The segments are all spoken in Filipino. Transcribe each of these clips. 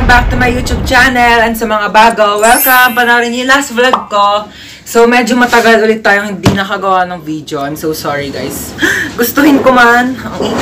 back to my YouTube channel, and sa mga bago, welcome! Panoorin niyo yung last vlog ko. So, medyo matagal ulit tayong hindi nakagawa ng video. I'm so sorry, guys. Gustuhin ko man.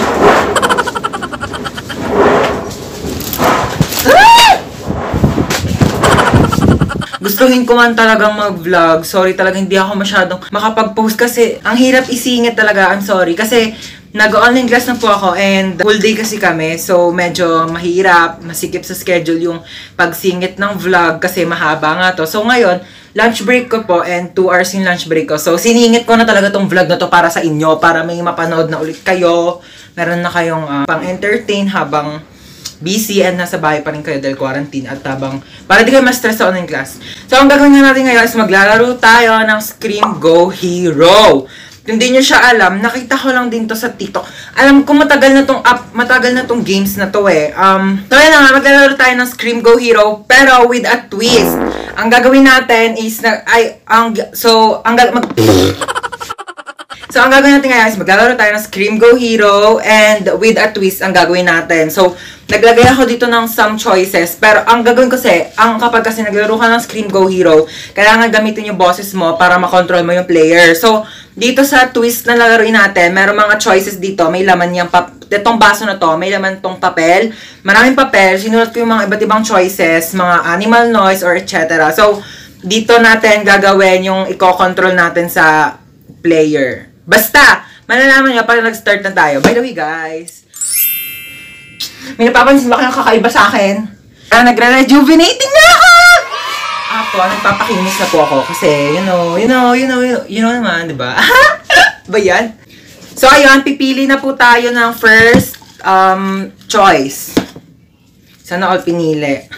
Gustuhin ko man talagang mag-vlog. Sorry talaga, hindi ako masyadong makapag-post kasi ang hirap isingit talaga. I'm sorry. Kasi nag-online class na po ako and full day kasi kami. So, medyo mahirap, masikip sa schedule yung pagsingit ng vlog kasi mahaba nga to. So, ngayon, lunch break ko po and 2 hours yung lunch break ko. So, siningit ko na talaga tong vlog na to para sa inyo, para may mapanood na ulit kayo. Meron na kayong pang-entertain habang busy and nasa bahay pa rin kayo dahil quarantine at habang para di kayo ma-stress sa online class. So, ang gagawin natin ngayon is maglalaro tayo ng Scream Go Hero. Kung di nyo siya alam, nakita ko lang din to sa TikTok. Alam ko matagal na tong games na to eh. So yan na nga, maglalaro tayo ng Scream Go Hero pero with a twist. Ang gagawin natin is ang gagawin natin ngayon is maglalaro tayo ng Scream Go Hero and with a twist ang gagawin natin. So, naglagay ako dito ng some choices. Pero ang gagawin kasi, kapag kasi naglaro ka ng Scream Go Hero, kailangan gamitin yung boses mo para makontrol mo yung player. So, dito sa twist na lalaroin natin, meron mga choices dito. May laman yung itong baso na to, may laman tong papel. Maraming papel. Sinulat ko yung mga iba't ibang choices, mga animal noise or etc. So, dito natin gagawin yung i-control natin sa player. Basta, malalaman nyo pag nag-start na tayo. By the way, guys, may napapansin ba kayong kakaiba sa akin? Nagre-rejuvenating na ako! Nagpapakinis na po ako kasi, you know naman, diba? Ba yan? So, ayun, pipili na po tayo ng first choice. Sana all pinili.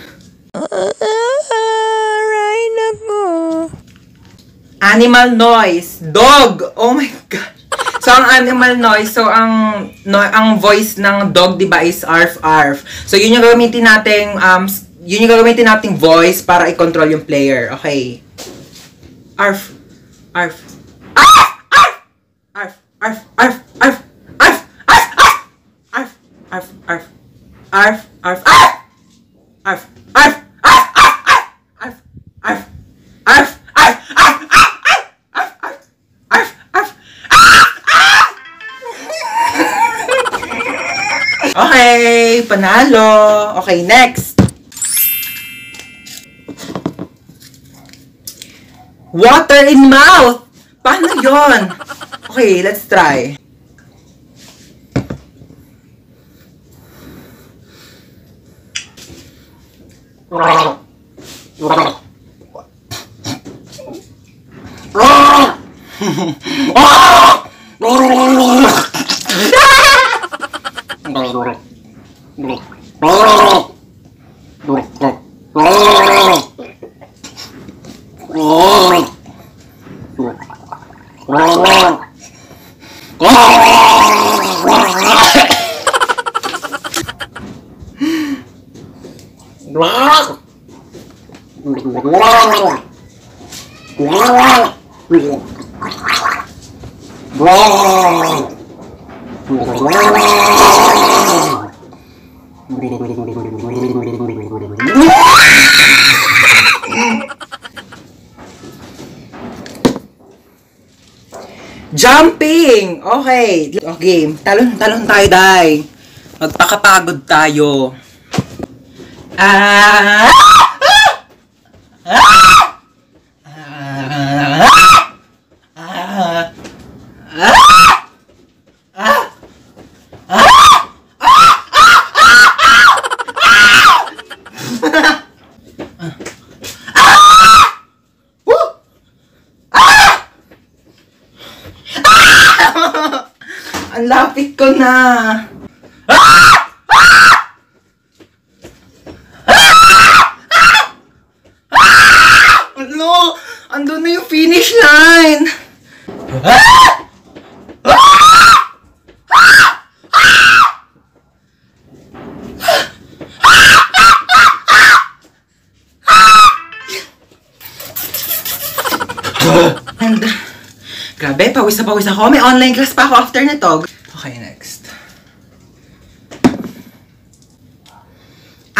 Right na po. Animal noise. Dog! Oh my God. So, ang animal noise, so, ang voice ng dog, diba, is arf, arf. So, yun yung gagamitin nating voice para i-control yung player. Okay. Arf. Arf. Arf! Arf! Arf! Arf! Arf! Arf! Arf! Arf! Arf! Arf! Arf! Arf! Arf! Arf! Arf! Arf! Okay, panalo. Okay, next. Water in mouth. Paano yun? Okay, let's try. Jumping! Okay. Okay. Talon tayo, day. Magpakapagod tayo. Ang lapit ko na. Ano? Andun na yung finish line. And grabe, pawis na pawis ako. May online class pa ako after nito. Okay, next.